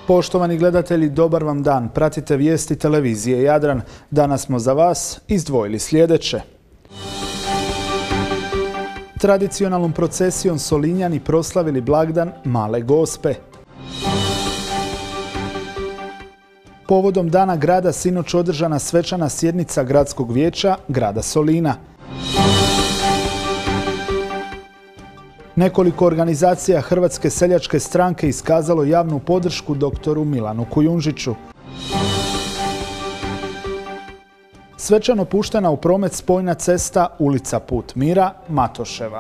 Poštovani gledatelji, dobar vam dan. Pratite vijesti televizije Jadran. Danas smo za vas izdvojili sljedeće. Tradicionalnom procesijom Solinjani proslavili blagdan Male Gospe. Povodom Dana grada sinoć održana svečana sjednica Gradskog vijeća grada Solina. Nekoliko organizacija Hrvatske seljačke stranke iskazalo javnu podršku doktoru Milanu Kujundžiću. Svečano puštena u promet spojna cesta ulica Put mira Matoševa.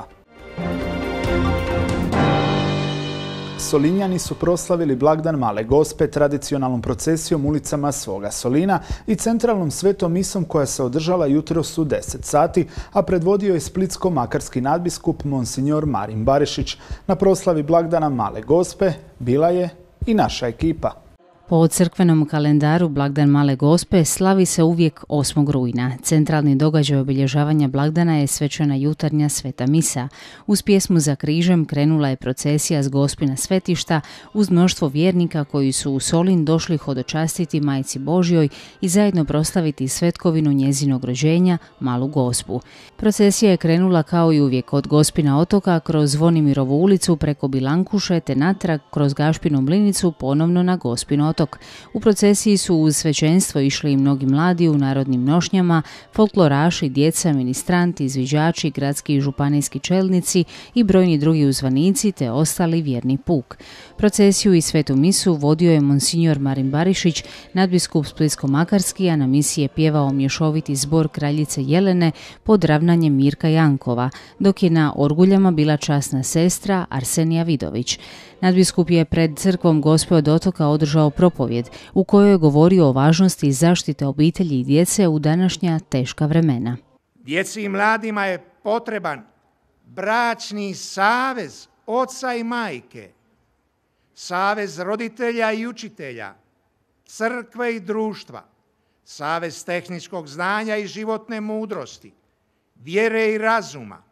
Solinjani su proslavili blagdan Male Gospe tradicionalnom procesijom ulicama svoga Solina i centralnom svetom misom koja se održala jutros u 10 sati, a predvodio je splitsko-makarski nadbiskup monsignor Marin Barišić. Na proslavi blagdana Male Gospe bila je i naša ekipa. Po crkvenom kalendaru blagdan Male Gospe slavi se uvijek 8. rujna. Centralni događaj obilježavanja blagdana je svečana jutarnja sveta misa. Uz pjesmu za križem krenula je procesija s Gospina svetišta uz mnoštvo vjernika koji su u Solin došli hodočastiti Majci Božjoj i zajedno proslaviti svetkovinu njezinog rođenja, Malu Gospu. Procesija je krenula kao i uvijek od Gospina otoka kroz Zvonimirovu ulicu preko Bilankuše te natrag kroz Gašpinu mlinicu ponovno na Gospin otok. U procesiji su uz svećenstvo išli i mnogi mladi u narodnim nošnjama, folkloraši, djeca, ministranti, izviđači, gradski i županijski čelnici i brojni drugi uzvanici te ostali vjerni puk. Procesiju i svetu misu vodio je monsignor Marin Barišić, nadbiskup splitsko-makarski, a na misiji je pjevao mješoviti zbor kraljice Jelene pod ravnanjem Mirka Jankova, dok je na orguljama bila časna sestra Arsenija Vidović. Nadbiskup je pred crkvom Gospe od otoka održao propovjed u kojoj je govorio o važnosti zaštite obitelji i djece u današnja teška vremena. Djeci i mladima je potreban bračni savez oca i majke, savez roditelja i učitelja, crkve i društva, savez tehničkog znanja i životne mudrosti, vjere i razuma.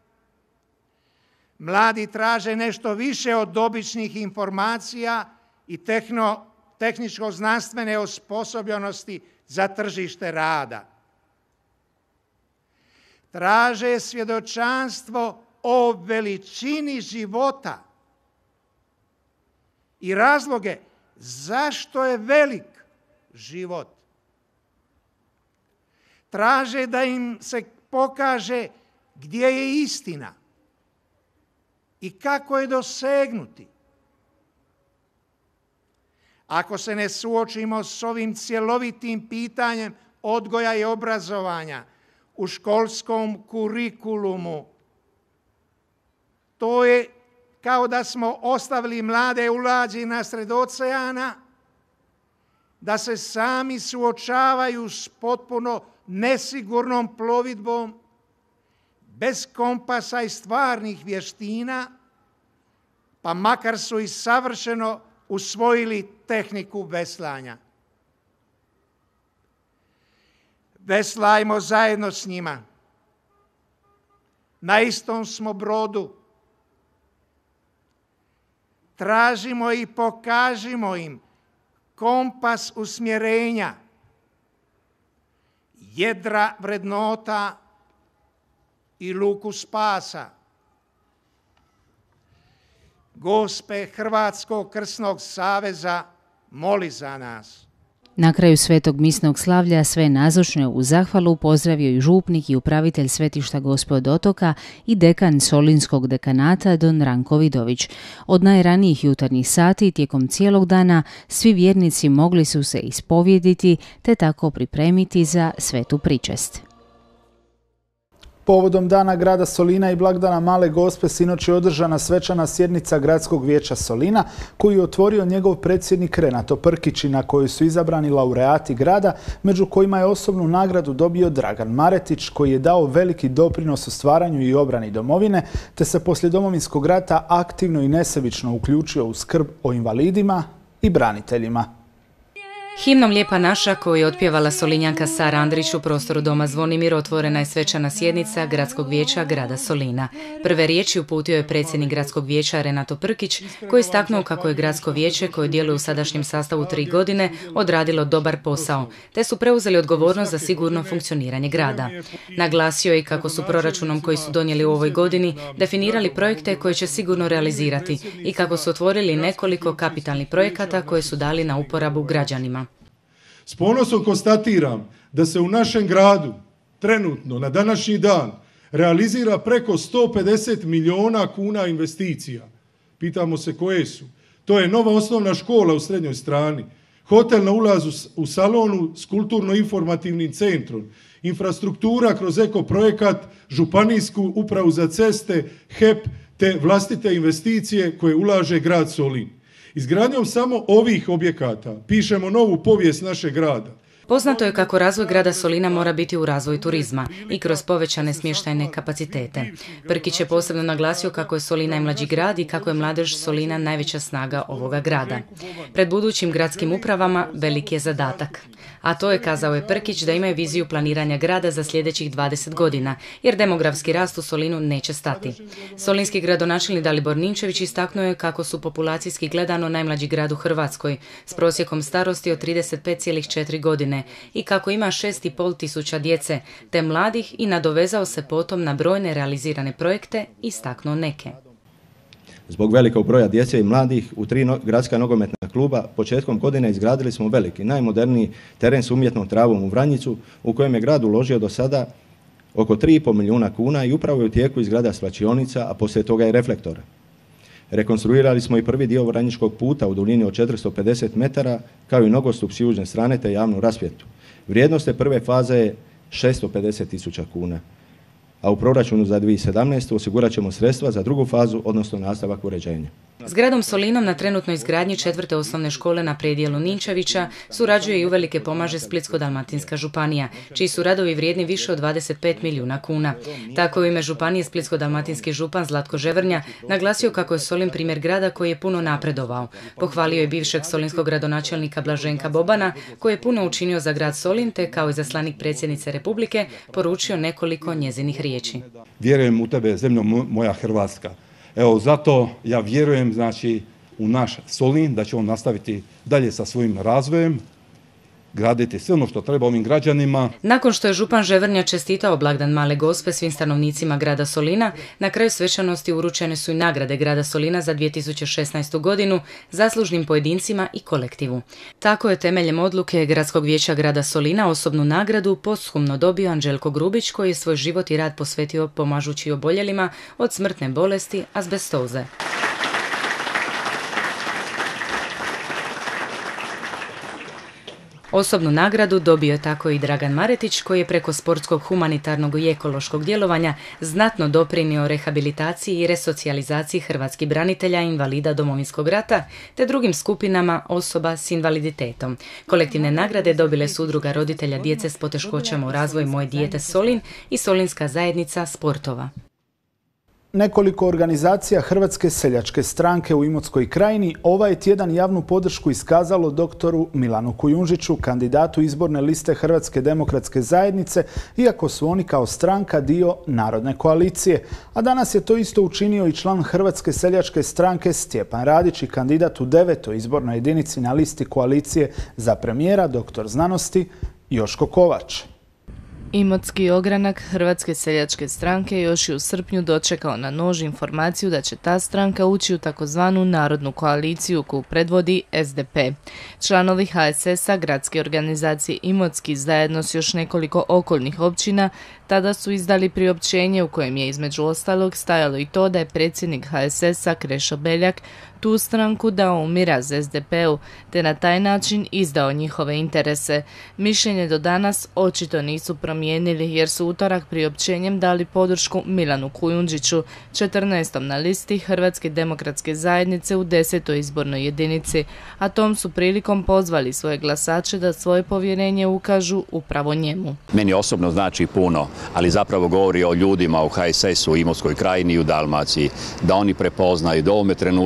Mladi traže nešto više od običnih informacija i tehničko-znanstvene osposobljenosti za tržište rada. Traže svjedočanstvo o veličini života i razloge zašto je velik život. Traže da im se pokaže gdje je istina i kako je dosegnuti. Ako se ne suočimo s ovim cjelovitim pitanjem odgoja i obrazovanja u školskom kurikulumu, to je kao da smo ostavili mlade u lađi nasred oceana, da se sami suočavaju s potpuno nesigurnom plovidbom, bez kompasa i stvarnih vještina, pa makar su i savršeno usvojili tehniku veslanja. Veslajmo zajedno s njima. Na istom smo brodu. Tražimo i pokažimo im kompas usmjerenja, jedra vrednota i luku spasa. Gospe Hrvatskog krsnog saveza, moli za nas. Na kraju svetog misnog slavlja sve nazočne u zahvalu pozdravio i župnik i upravitelj svetišta Gospe od otoka i dekan Solinskog dekanata don Ranko Vidović. Od najranijih jutarnjih sati tijekom cijelog dana svi vjernici mogli su se ispovjediti te tako pripremiti za svetu pričest. Povodom Dana grada Solina i blagdana Male Gospe sinoć je održana svečana sjednica Gradskog vijeća Solina koju je otvorio njegov predsjednik Renato Prkić i na kojoj su izabrani laureati grada, među kojima je osobnu nagradu dobio Dragan Maretić koji je dao veliki doprinos u stvaranju i obrani domovine te se poslije Domovinskog rata aktivno i nesebično uključio u skrb o invalidima i braniteljima. Himnom Lijepa naša, koju je otpjevala Solinjanka Sara Andrić u prostoru Doma Zvonimir, otvorena je svečana sjednica Gradskog vijeća grada Solina. Prve riječi uputio je predsjednik Gradskog vijeća Renato Prkić, koji je istaknuo kako je Gradsko vijeće, koje djeluje u sadašnjem sastavu 3 godine, odradilo dobar posao, te su preuzeli odgovornost za sigurno funkcioniranje grada. Naglasio je kako su proračunom koji su donijeli u ovoj godini definirali projekte koje će sigurno realizirati i kako su otvorili nekoliko kapitalnih projekata koje su dali na uporabu građanima. S ponosom konstatiram da se u našem gradu trenutno na današnji dan realizira preko 150 milijuna kuna investicija. Pitamo se koje su. To je nova osnovna škola u Srednjoj Strani, hotel na ulazu u Salonu s kulturno-informativnim centrom, infrastruktura kroz ekoprojekat, županijsku upravu za ceste, HEP te vlastite investicije koje ulaže grad Solin. Izgradnjom samo ovih objekata pišemo novu povijest našeg grada. Poznato je kako razvoj grada Solina mora biti u razvoju turizma i kroz povećane smještajne kapacitete. Prkić je posebno naglasio kako je Solin najmlađi grad i kako je mladež Solina najveća snaga ovoga grada. Pred budućim gradskim upravama veliki je zadatak. A to je, kazao je Prkić, da imaju viziju planiranja grada za sljedećih 20 godina, jer demografski rast u Solinu neće stati. Solinski gradonačelnik Dalibor Ninčević istaknuo je kako su populacijski gledano najmlađi grad u Hrvatskoj, s prosjekom starosti od 35,4 godine i kako ima 6,5 tisuća djece, te mladih, i nadovezao se potom na brojne realizirane projekte, istaknuo neke. Zbog velikog broja djece i mladih u 3 gradska nogometna kluba početkom godine izgradili smo veliki, najmoderniji teren s umjetnom travom u Vranjicu, u kojem je grad uložio do sada oko 3,5 milijuna kuna i upravo je u tijeku izgrada svlačionica, a poslije toga i reflektora. Rekonstruirali smo i prvi dio Vranjičkog puta u duljini od 450 metara, kao i nogostup s južne strane te javnu rasvjetu. Vrijednost te prve faze je 650.000 kuna. A u proračunu za 2017. osigurat ćemo sredstva za drugu fazu, odnosno nastavak uređenja. S gradom Solinom na trenutnoj izgradnji 4. osnovne škole na predjelu Ninčevića surađuje i uvelike pomaže Splitsko-dalmatinska županija, čiji su radovi vrijedni više od 25 milijuna kuna. Tako je u ime županije Splitsko-dalmatinski župan Zlatko Ževrnja naglasio kako je Solin primjer grada koji je puno napredovao. Pohvalio je bivšeg solinskog gradonačelnika Blaženka Bobana, koji je puno učinio za grad Solin, te kao izaslanik predsjednice Republike poručio nekoliko njezinih riječi. Vjerujem u tebe, zemljo moja Hrvatska. Evo, zato ja vjerujem, znači, u naš Solin, da će on nastaviti dalje sa svojim razvojem, graditi sve ono što treba ovim građanima. Nakon što je župan Ževrnja čestitao blagdan Male Gospe svim stanovnicima grada Solina, na kraju svečanosti uručene su i nagrade grada Solina za 2016. godinu zaslužnim pojedincima i kolektivu. Tako je temeljem odluke Gradskog vijeća grada Solina osobnu nagradu posthumno dobio Anđelko Grubić, koji je svoj život i rad posvetio pomažući oboljelima od smrtne bolesti azbestoze. Osobnu nagradu dobio je tako i Dragan Maretić, koji je preko sportskog, humanitarnog i ekološkog djelovanja znatno doprinio rehabilitaciji i resocijalizaciji hrvatskih branitelja i invalida Domovinskog rata te drugim skupinama osoba s invaliditetom. Kolektivne nagrade dobile su Udruga roditelja djece s poteškoćama u razvoju Moje dijete Solin i Solinska zajednica sportova. Nekoliko organizacija Hrvatske seljačke stranke u Imotskoj krajini ovaj tjedan javnu podršku iskazalo doktoru Milanu Kujundžiću, kandidatu izborne liste Hrvatske demokratske zajednice, iako su oni kao stranka dio Narodne koalicije. A danas je to isto učinio i član Hrvatske seljačke stranke Stjepan Radić i kandidat u 9. izbornoj jedinici na listi koalicije za premijera, doktor znanosti Joško Kovač. Imotski ogranak Hrvatske seljačke stranke još je u srpnju dočekao na nož informaciju da će ta stranka ući u takozvanu Narodnu koaliciju koju predvodi SDP. Članovi HSS-a gradske organizacije Imotski zajedno s još nekoliko okolnih općina tada su izdali priopćenje u kojem je između ostalog stajalo i to da je predsjednik HSS-a Krešo Beljak tu stranku dao u miraz SDP-u, te na taj način izdao njihove interese. Mišljenje do danas očito nisu promijenili jer su utorak priopćenjem dali podršku Milanu Kujundžiću, 14. na listi Hrvatske demokratske zajednice u 10. izbornoj jedinici, a tom su prilikom pozvali svoje glasače da svoje povjerenje ukažu upravo njemu. Meni osobno znači puno, ali zapravo govori o ljudima u HSS-u, u Imotskoj krajini i u Dalmaciji, da oni prepoznaju da u ovome trenutku nije vrijeme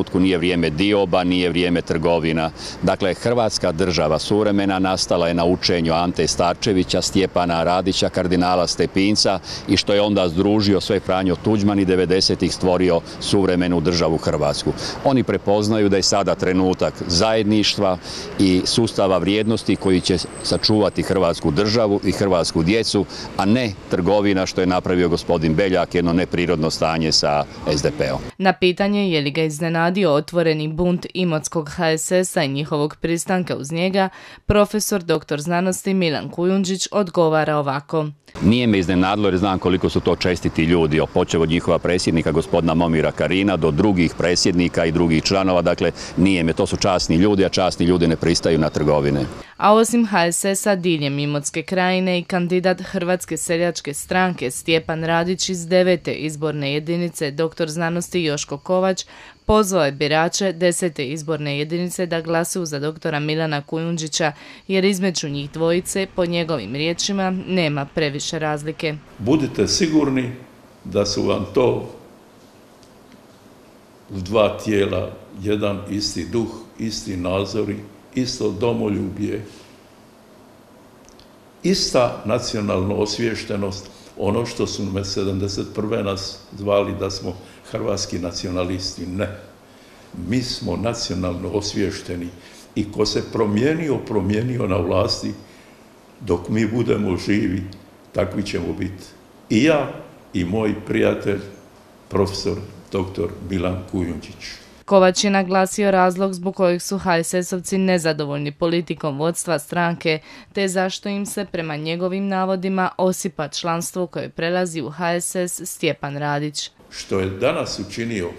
vrijeme dioba, nije vrijeme trgovina. Dakle, Hrvatska država suvremena nastala je na učenju Ante Starčevića, Stjepana Radića, kardinala Stepinca i što je onda združio sve Franjo Tuđman i 90-ih stvorio suvremenu državu Hrvatsku. Oni prepoznaju da je sada trenutak zajedništva i sustava vrijednosti koji će sačuvati Hrvatsku državu i hrvatsku djecu, a ne trgovina što je napravio gospodin Beljak, jedno neprirodno stanje sa SDP-om. Na pitanje je li ga iznenadio otvoreni bunt Imotskog HSS-a i njihovog pristanka uz njega, profesor dr. znanosti Milan Kujundžić odgovara ovako. Nije me iznenadilo jer znam koliko su to čestiti ljudi, počev od njihova predsjednika gospodina Momira Karina do drugih predsjednika i drugih članova, dakle nije me, to su časni ljudi, a časni ljudi ne pristaju na trgovine. A osim HSS-a diljem Imotske krajine i kandidat Hrvatske seljačke stranke Stjepan Radić iz 9. izborne jedinice dr. znanosti Joško Kovač pozvao je birače 10. izborne jedinice da glasuju za doktora Milana Kujundžića jer između njih dvojice, po njegovim riječima, nema previše razlike. Budite sigurni da su vam to u dva tijela, jedan isti duh, isti nazori, isto domoljublje, ista nacionalna osviještenost, ono što su me 71. nas zvali da smo hrvatski nacionalisti. Ne, mi smo nacionalno osviješteni i ko se promijenio na vlasti, dok mi budemo živi, takvi ćemo biti. I ja i moj prijatelj, profesor dr. Milan Kujundžić. Kovač je naglasio razlog zbog kojeg su HSS-ovci nezadovoljni politikom vodstva stranke, te zašto im se prema njegovim navodima osipa članstvo koje prelazi u HSS Stjepan Radić. Što je danas učinio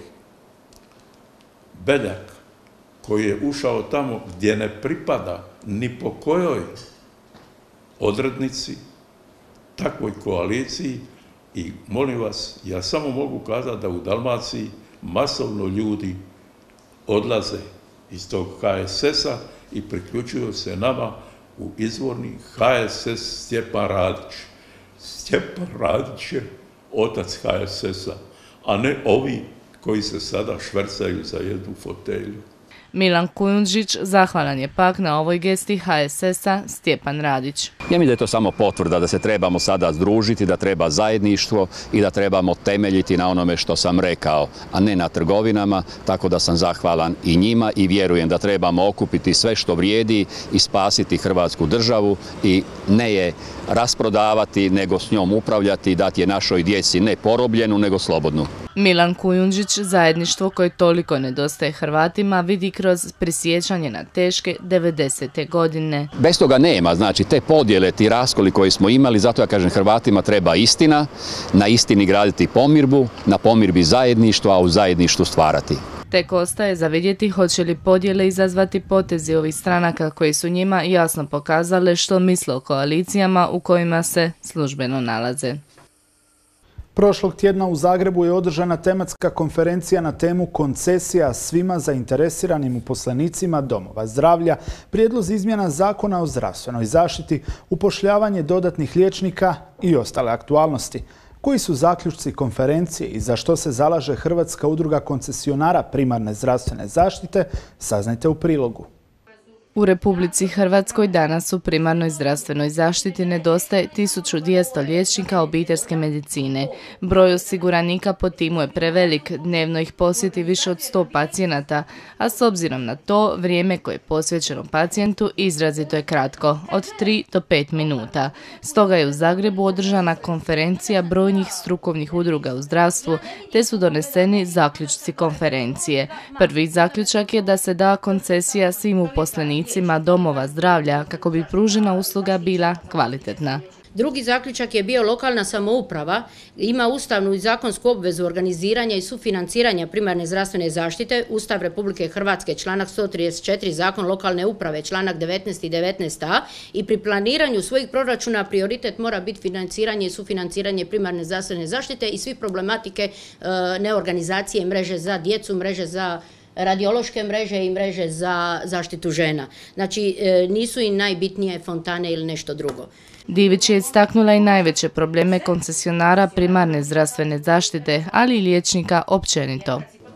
Beljak, koji je ušao tamo gdje ne pripada ni po kojoj odrednici, takvoj koaliciji, i molim vas, ja samo mogu kazati da u Dalmaciji masovno ljudi odlaze iz tog HSS-a i priključuju se nama u izvorni HSS Stjepan Radić. Stjepan Radić je otac HSS-a, a ne ovi koji se sada švercaju za jednu fotelju. Milan Kujundžić zahvalan je pak na ovoj gesti HSS-a Stjepan Radić. Ja mislim da je to samo potvrda da se trebamo sada združiti, da treba zajedništvo i da trebamo temeljiti na onome što sam rekao, a ne na trgovinama, tako da sam zahvalan i njima i vjerujem da trebamo okupiti sve što vrijedi i spasiti Hrvatsku državu i ne je rasprodavati, nego s njom upravljati i dati je našoj djeci ne porobljenu, nego slobodnu. Milan Kujundžić zajedništvo koje toliko nedostaje Hrvatima vidi kroz prisjećanje na teške 90. godine. Bez toga nema, znači te podjele, ti raskoli koji smo imali, zato ja kažem Hrvatima treba istina, na istini graditi pomirbu, na pomirbi zajedništvo, a u zajedništvu stvarati. Tek ostaje za vidjeti hoće li podjele izazvati potezi ovih stranaka koji su njima jasno pokazale što misle o koalicijama u kojima se službeno nalaze. Prošlog tjedna u Zagrebu je održana tematska konferencija na temu koncesija svima zainteresiranim uposlenicima domova zdravlja, prijedlozi izmjena Zakona o zdravstvenoj zaštiti, upošljavanje dodatnih liječnika i ostale aktualnosti. Koji su zaključci konferencije i za što se zalaže Hrvatska udruga koncesionara primarne zdravstvene zaštite, saznajte u prilogu. U Republici Hrvatskoj danas u primarnoj zdravstvenoj zaštiti nedostaje 1200 liječnika obiteljske medicine. Broj osiguranika po timu je prevelik, dnevno ih posjeti više od 100 pacijenata, a s obzirom na to vrijeme koje je posvećeno pacijentu izrazito je kratko, od 3 do 5 minuta. Stoga je u Zagrebu održana konferencija brojnih strukovnih udruga u zdravstvu, te su doneseni zaključci konferencije. Prvi zaključak je da se da koncesija svim uposlenicima domova zdravlja kako bi pružena usluga bila kvalitetna. Drugi zaključak je bio lokalna samouprava ima ustavnu i zakonsku obvezu organiziranja i sufinanciranja primarne zdravstvene zaštite, Ustav Republike Hrvatske, članak 134, Zakon lokalne uprave, članak 19 i 19a, i pri planiranju svojih proračuna prioritet mora biti financiranje i sufinanciranje primarne zdravstvene zaštite i svi problematike neorganizacije mreže za djecu, mreže za radiološke mreže i mreže za zaštitu žena. Znači, nisu i najbitnije fontane ili nešto drugo. Divić je istaknula i najveće probleme koncesionara primarne zdravstvene zaštite, ali i liječnika općenito.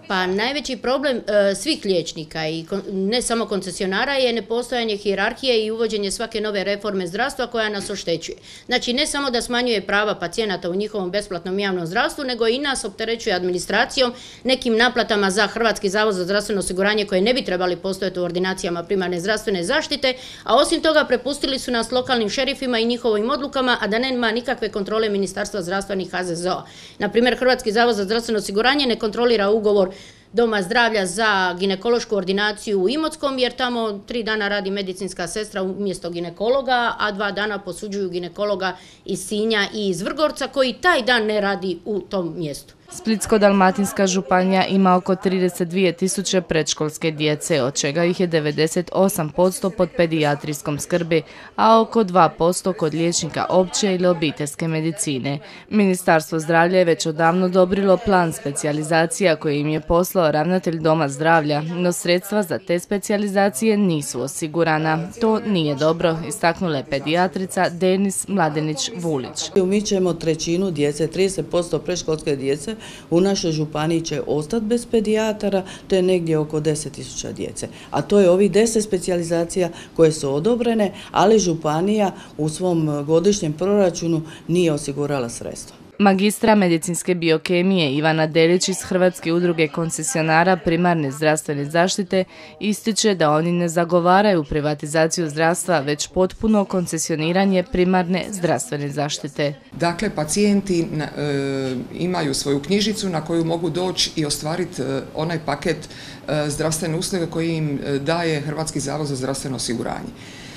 Pa najveći problem svih liječnika i ne samo koncesionara je nepostojanje hijerarhije i uvođenje svake nove reforme zdravstva koja nas oštećuje. Znači ne samo da smanjuje prava pacijenata u njihovom besplatnom javnom zdravstvu, nego i nas opterećuje administracijom, nekim naplatama za Hrvatski zavod za zdravstveno osiguranje koje ne bi trebali postojati u ordinacijama primarne zdravstvene zaštite, a osim toga prepustili su nas lokalnim šerifima i njihovim odlukama, a da nema nikakve kontrole Ministarstva zdravstva ni HZZO-a. Na primjer, Hrvatski zavod za zdravstveno osiguranje ne kontrolira ugovor Doma zdravlja za ginekološku ordinaciju u Imotskom, jer tamo 3 dana radi medicinska sestra umjesto ginekologa, a 2 dana posuđuju ginekologa iz Sinja i iz Vrgorca koji taj dan ne radi u tom mjestu. Splitsko-dalmatinska županija ima oko 32.000 predškolske djece, od čega ih je 98% pod pedijatrijskom skrbi, a oko 2% kod liječnika opće ili obiteljske medicine. Ministarstvo zdravlja je već odavno odobrilo plan specijalizacija koji im je poslao ravnatelj Doma zdravlja, no sredstva za te specijalizacije nisu osigurana. To nije dobro, istaknula je pedijatrica Denis Mladenić-Vulić. Mi ćemo 1/3 djece, 30% predškolske djece u našoj županiji će ostati bez pedijatara, to je negdje oko 10.000 djece. A to je ovih 10 specijalizacija koje su odobrene, ali županija u svom godišnjem proračunu nije osigurala sredstva. Magistra medicinske biokemije Ivana Delić iz Hrvatske udruge koncesionara primarne zdravstvene zaštite ističe da oni ne zagovaraju privatizaciju zdravstva, već potpuno koncesioniranje primarne zdravstvene zaštite. Dakle, pacijenti imaju svoju knjižicu na koju mogu doći i ostvariti onaj paket zdravstvene usluge koji im daje Hrvatski zavod za zdravstveno osiguranje.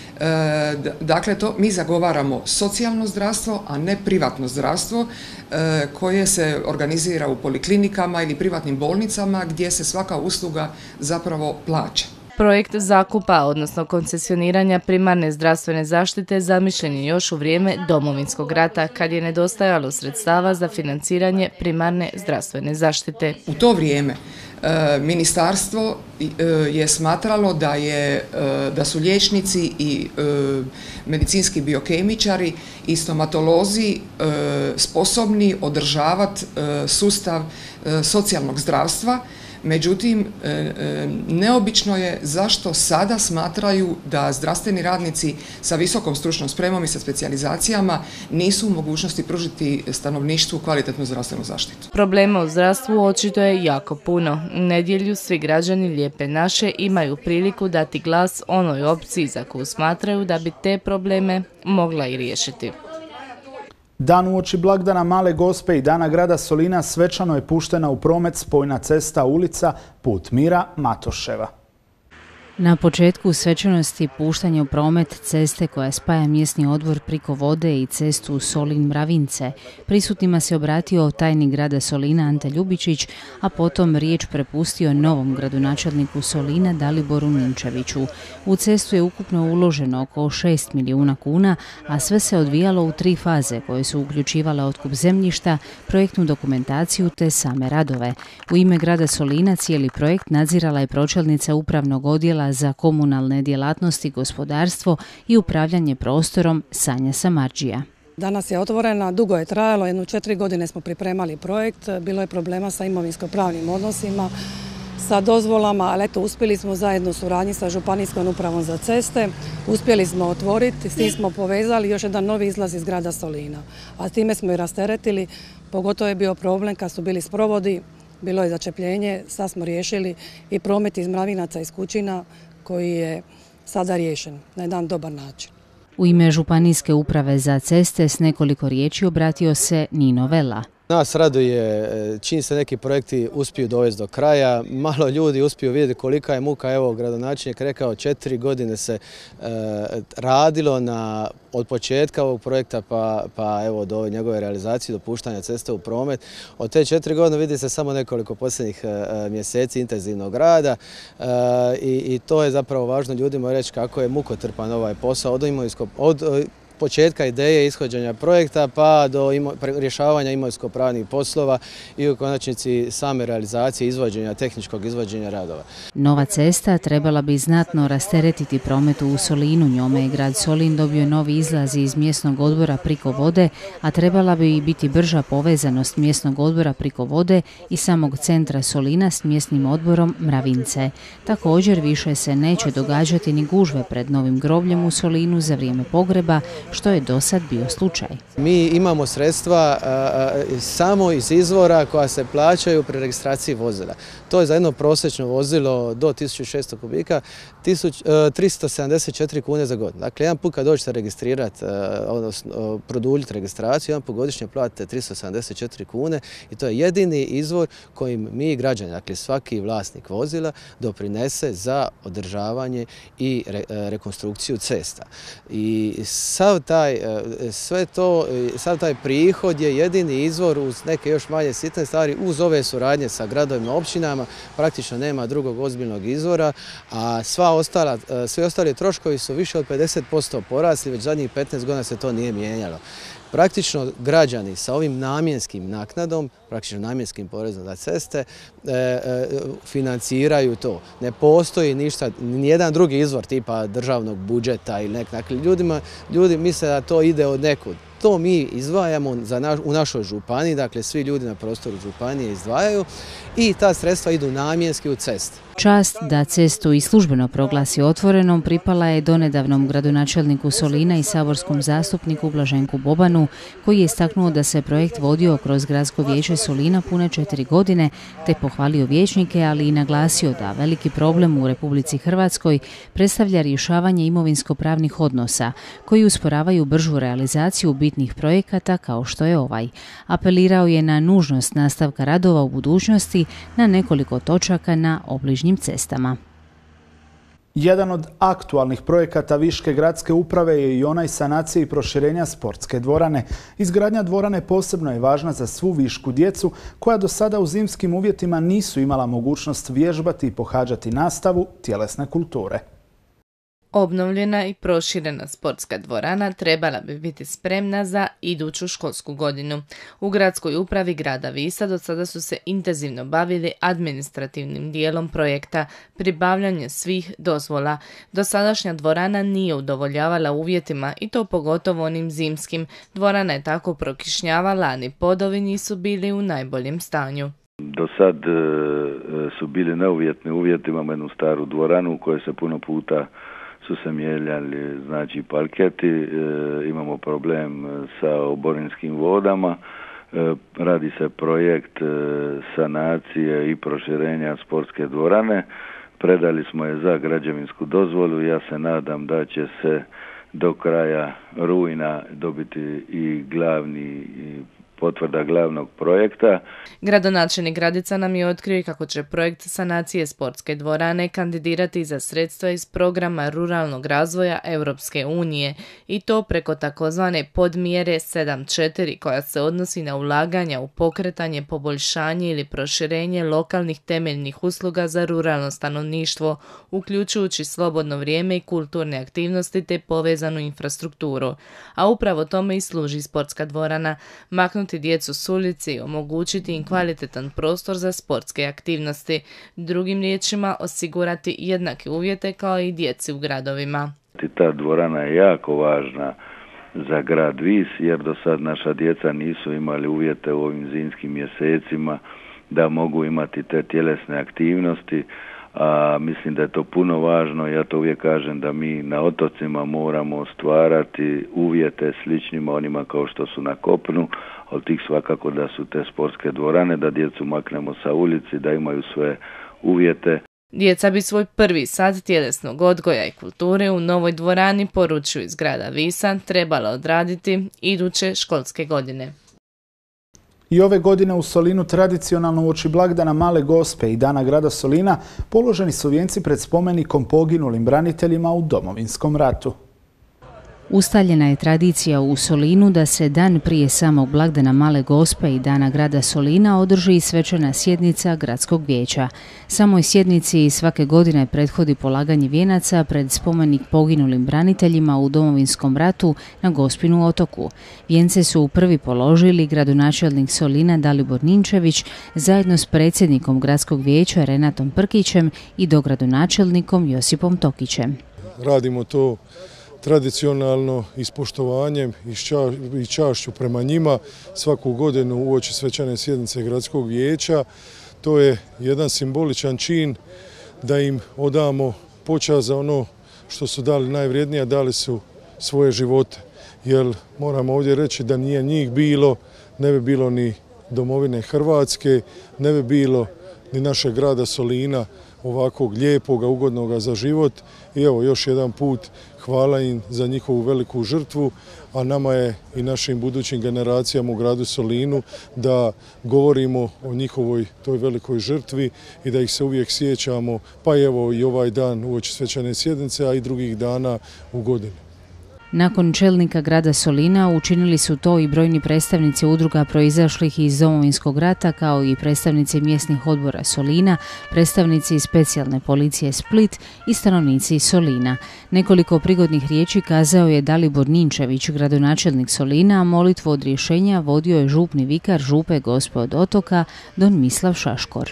Dakle, mi zagovaramo socijalno zdravstvo, a ne privatno zdravstvo koje se organizira u poliklinikama ili privatnim bolnicama gdje se svaka usluga zapravo plaća. Projekt zakupa, odnosno koncesioniranja primarne zdravstvene zaštite, zamišljen je još u vrijeme Domovinskog rata, kad je nedostajalo sredstava za financiranje primarne zdravstvene zaštite. U to vrijeme ministarstvo je smatralo da su liječnici i medicinski biokemičari i stomatolozi sposobni održavati sustav socijalnog zdravstva. Međutim, neobično je zašto sada smatraju da zdravstveni radnici sa visokom stručnom spremom i sa specijalizacijama nisu u mogućnosti pružiti stanovništvu kvalitetnu zdravstvenu zaštitu. Problema u zdravstvu očito je jako puno. U nedjelju svi građani Lijepe naše imaju priliku dati glas onoj opciji za koju smatraju da bi te probleme mogla i riješiti. Dan uoči blagdana Male Gospe i Dana grada Solina svečano je puštena u promet spojna cesta ulica Put mira Matoševa. Na početku svečanosti puštanja u promet ceste koja spaja mjesni odbor Priko vode i cestu Solin-Mravince, prisutnima se obratio tajnik grada Solina Ante Ljubičić, a potom riječ prepustio novom gradonačelniku Solina Daliboru Ninčeviću. U cestu je ukupno uloženo oko 6 milijuna kuna, a sve se odvijalo u 3 faze koje su uključivale otkup zemljišta, projektnu dokumentaciju te same radove. U ime grada Solina cijeli projekt nadzirala je pročelnica upravnog odjela za komunalne djelatnosti, gospodarstvo i upravljanje prostorom Sanja Samardžija. Danas je otvorena, dugo je trajalo, 4 godine smo pripremali projekt, bilo je problema sa imovinsko-pravnim odnosima, sa dozvolama, ali eto uspjeli smo zajedno u suradnji sa Županijskom upravom za ceste, uspjeli smo otvoriti, s tim smo povezali još jedan novi izlaz iz grada Solina, a s time smo i rasteretili, pogotovo je bio problem kad su bili sprovodi, bilo je začepljenje, sad smo riješili i promet iz Mravinaca iz Kućina koji je sada riješen na jedan dobar način. U ime Županijske uprave za ceste s nekoliko riječi obratio se Nino Vela. Nas raduje čim se neki projekti uspiju dovesti do kraja, malo ljudi uspiju vidjeti kolika je muka, evo gradonačelnik rekao 4 godine se radilo od početka ovog projekta pa evo do njegove realizacije, do puštanja ceste u promet. Od te 4 godine vidi se samo nekoliko posljednjih mjeseci intenzivnog rada i to je zapravo važno ljudima reći kako je mukotrpan ovaj posao od početka ideje ishođenja projekta pa do rješavanja imovinsko-pravnih poslova i u konačnici same realizacije izvođenja, tehničkog izvođenja radova. Nova cesta trebala bi znatno rasteretiti prometu u Solinu. Njome je grad Solin dobio novi izlaz iz mjesnog odbora priko vode, a trebala bi biti brža povezanost mjesnog odbora priko vode i samog centra Solina s mjesnim odborom Mravince. Također više se neće događati ni gužve pred novim grobljem u Solinu za vrijeme pogreba, što je do sad bio slučaj. Mi imamo sredstva samo iz izvora koja se plaćaju pri registraciji vozila. To je za jedno prosječno vozilo do 1600 kubika 374 kune za godinu. Dakle, jedan put kad dođete registrirati, odnosno produljiti registraciju, jedan put godišnje platite 374 kune i to je jedini izvor kojim mi građani, dakle svaki vlasnik vozila, doprinese za održavanje i rekonstrukciju cesta. I sav taj prihod je jedini izvor uz neke još manje sitne stvari, uz ove suradnje sa gradovima, općinama, praktično nema drugog ozbiljnog izvora, a svi ostali troškovi su više od 50% porasli, već zadnjih 15 godina se to nije mijenjalo. Praktično građani sa ovim namjenskim naknadom, praktično namjenskim porezom za ceste, financiraju to. Ne postoji ništa, nijedan drugi izvor tipa državnog budžeta ili dakle, ljudi misle da to ide od nekud. To mi izdvajamo u našoj županiji, dakle svi ljudi na prostoru županije izdvajaju i ta sredstva idu namjenski u ceste. Čast da cestu i službeno proglasi otvorenom pripala je donedavnom gradonačelniku Solina i saborskom zastupniku Blaženku Bobanu, koji je istaknuo da se projekt vodio kroz Gradsko vijeće Solina pune 4 godine, te pohvalio vijećnike, ali i naglasio da veliki problem u Republici Hrvatskoj predstavlja rješavanje imovinsko-pravnih odnosa, koji usporavaju bržu realizaciju bitnih projekata kao što je ovaj. Apelirao je na nužnost nastavka radova u budućnosti na nekoliko točaka na obližnjim cestama. Jedan od aktualnih projekata Viške gradske uprave je i onaj sanacije i proširenja sportske dvorane. Izgradnja dvorane posebno je važna za svu višku djecu koja do sada u zimskim uvjetima nisu imala mogućnost vježbati i pohađati nastavu tjelesne kulture. Obnovljena i proširena sportska dvorana trebala bi biti spremna za iduću školsku godinu. U gradskoj upravi grada Visa do sada su se intenzivno bavili administrativnim dijelom projekta, pribavljanje svih dozvola. Dosadašnja dvorana nije udovoljavala uvjetima i to pogotovo onim zimskim. Dvorana je tako prokišnjavala, a ni podovi nisu bili u najboljem stanju. Do sad su bili neuvjetni uvjeti, imamo jednu staru dvoranu u kojoj se puno puta su se mijenjali, znači parketi, imamo problem sa oborinskim vodama, radi se projekt sanacije i proširenja sportske dvorane, predali smo je za građevinsku dozvolu, ja se nadam da će se do kraja rujna dobiti i potvrda glavnog projekta. Gradonačelnik Gradica nam je otkrio kako će projekt sanacije sportske dvorane kandidirati za sredstva iz programa ruralnog razvoja Europske unije i to preko takozvane podmjere 7.4 koja se odnosi na ulaganja u pokretanje, poboljšanje ili proširenje lokalnih temeljnih usluga za ruralno stanovništvo, uključujući slobodno vrijeme i kulturne aktivnosti te povezanu infrastrukturu. A upravo tome i služi sportska dvorana, maknuti djecu s ulici i omogućiti im kvalitetan prostor za sportske aktivnosti. Drugim riječima, osigurati jednake uvjete kao i djeci u gradovima. Ta dvorana je jako važna za grad Vis jer do sad naša djeca nisu imali uvjete u ovim zimskim mjesecima da mogu imati te tjelesne aktivnosti. A mislim da je to puno važno, ja to uvijek kažem da mi na otocima moramo stvarati uvjete sličnima onima kao što su na kopnu, od tih svakako da su te sportske dvorane, da djecu maknemo sa ulici, da imaju sve uvjete. Djeca bi svoj prvi sat tjelesnog odgoja i kulture u novoj dvorani, poručuju iz grada Visa, trebala odraditi iduće školske godine. I ove godine u Solinu tradicionalno uoči blagdana Male Gospe i Dana grada Solina položeni su vijenci pred spomenikom poginulim braniteljima u Domovinskom ratu. Ustaljena je tradicija u Solinu da se dan prije samog blagdana Male Gospe i dana grada Solina održi svečana sjednica gradskog vijeća. Samoj sjednici svake godine prethodi polaganje vijenaca pred spomenik poginulim braniteljima u Domovinskom ratu na Gospinu otoku. Vijence su prvi položili gradonačelnik Solina Dalibor Ninčević zajedno s predsjednikom gradskog vijeća Renatom Prkićem i dogradonačelnikom Josipom Tokićem. Radimo to tradicionalno i s poštovanjem i čašću prema njima svaku godinu uoči svečane sjednice gradskog vijeća. To je jedan simboličan čin da im odamo počast za ono što su dali najvrijednije, dali su svoje živote. Jer moramo ovdje reći da nije njih bilo, ne bi bilo ni domovine Hrvatske, ne bi bilo ni našeg grada Solina, ovakvog lijepoga, ugodnoga za život. I evo još jedan put hvala im za njihovu veliku žrtvu, a nama je i našim budućim generacijama u gradu Solinu da govorimo o njihovoj toj velikoj žrtvi i da ih se uvijek sjećamo, pa evo i ovaj dan uoči svečane sjednice, a i drugih dana u godini. Nakon čelnika grada Solina učinili su to i brojni predstavnici udruga proizašlih iz Domovinskog rata, kao i predstavnici mjesnih odbora Solina, predstavnici specijalne policije Split i stanovnici Solina. Nekoliko prigodnih riječi kazao je Dalibor Ninčević, gradonačelnik Solina, a molitvu od rješenja vodio je župni vikar Župe Gospe od Otoka, don Mislav Šaškor.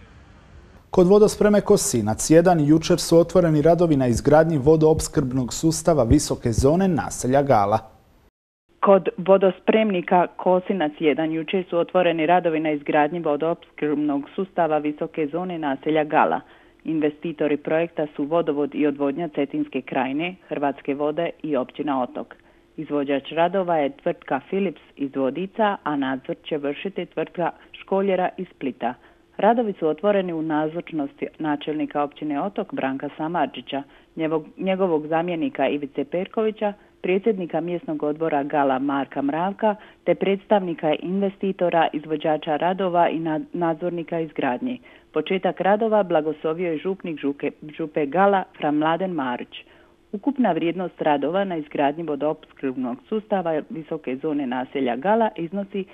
Kod vodospreme Kosinac 1 jučer su otvoreni radovi na izgradnji vodoopskrbnog sustava visoke zone naselja Gala. Kod vodospremnika Kosinac 1 jučer su otvoreni radovi na izgradnji vodoopskrbnog sustava visoke zone naselja Gala. Investitori projekta su Vodovod i odvodnja Cetinske krajine, Hrvatske vode i općina Otok. Izvođač radova je tvrtka Philips iz Vodica, a nadzor će vršiti tvrtka Školjera iz Splita. Radovi su otvoreni u nazočnosti načelnika općine Otok Branka Samardžića, njegovog zamjenika Ivice Perkovića, predsjednika mjesnog odbora Gala Marka Mravka, te predstavnika investitora, izvođača radova i nadzornika izgradnje. Početak radova blagoslovio je župnik Župe Gala Fra Mladen Marić. Ukupna vrijednost radova na izgradnji vodoopskrbnog sustava visoke zone naselja Gala iznosi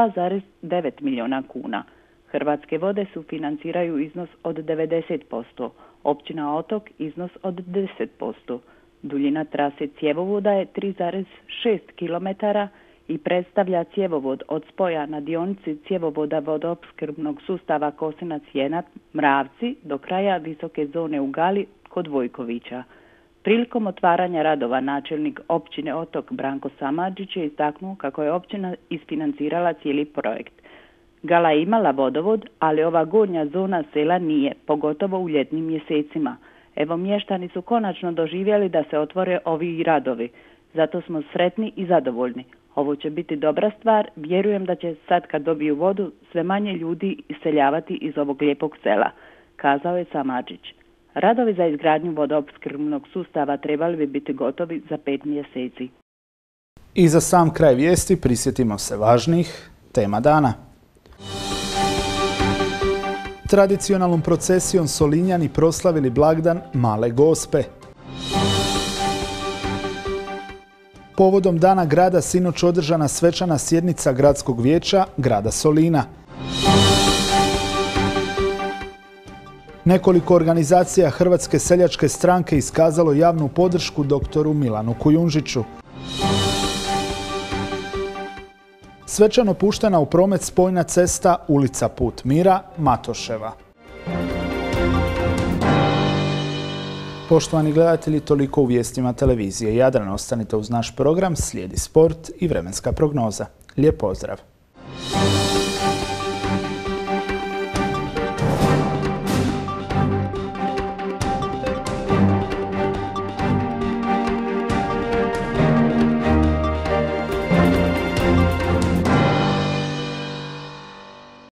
2,9 milijuna kuna. Hrvatske vode sufinanciraju iznos od 90%, općina Otok iznos od 10%. Duljina trase cjevovoda je 3,6 km i predstavlja cjevovod od spoja na dionici cjevovoda vodoopskrbnog sustava Kosinac 1 Mravci do kraja visoke zone u Gali kod Vojkovića. Prilikom otvaranja radova načelnik općine Otok Branko Samardžić je istaknuo kako je općina isfinancirala cijeli projekt. Gala je imala vodovod, ali ova gornja zona sela nije, pogotovo u ljetnim mjesecima. Evo, mještani su konačno doživjeli da se otvore ovi radovi. Zato smo sretni i zadovoljni. Ovo će biti dobra stvar, vjerujem da će sad kad dobiju vodu sve manje ljudi iseljavati iz ovog lijepog sela, kazao je Samardžić. Radovi za izgradnju vodoopskrbnog sustava trebali bi biti gotovi za 5 mjeseci. I za sam kraj vijesti prisjetimo se važnih tema dana. Tradicionalnom procesijom Solinjani proslavili blagdan Male Gospe. Povodom Dana grada sinoć održana svečana sjednica gradskog vijeća grada Solina. Nekoliko organizacija Hrvatske seljačke stranke iskazalo javnu podršku doktoru Milanu Kujundžiću. Svečano puštena u promet spojna cesta ulica Put mira Matoševa. Poštovani gledatelji, toliko u vijestima televizije Jadran. Ostanite uz naš program, slijedi sport i vremenska prognoza. Lijep pozdrav!